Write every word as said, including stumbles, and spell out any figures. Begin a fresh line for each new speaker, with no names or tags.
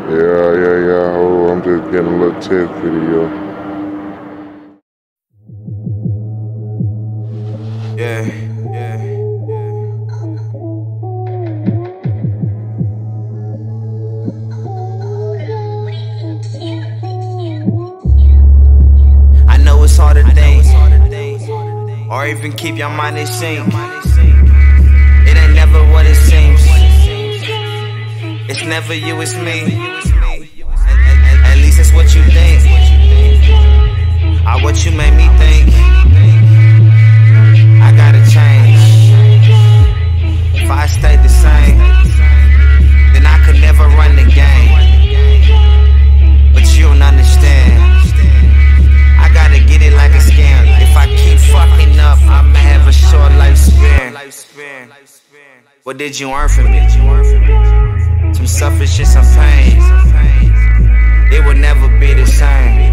Yeah, yeah, yeah, ho. I'm just getting a little tech video.
Yeah, yeah, yeah. I know it's hard to think, or even keep your mind in sync. It ain't never what it seems. It's never you, it's me. At, at least it's what you think, or what you made me think. I gotta change. If I stayed the same, then I could never run the game. But you don't understand. I gotta get it like a scam. If I keep fucking up, I'ma have a short lifespan. What did you earn from me? Some selfishness, some pain. It will never be the same.